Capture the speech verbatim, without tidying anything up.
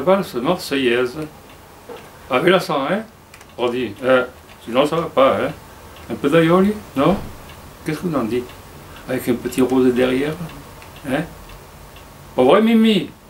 valse marseillaise. Avec l'accent, hein? On dit, euh, sinon ça va pas, hein? Un peu d'aïoli, non? Qu'est-ce que vous en dites? Avec un petit rose derrière, hein? Au revoir, Mimi!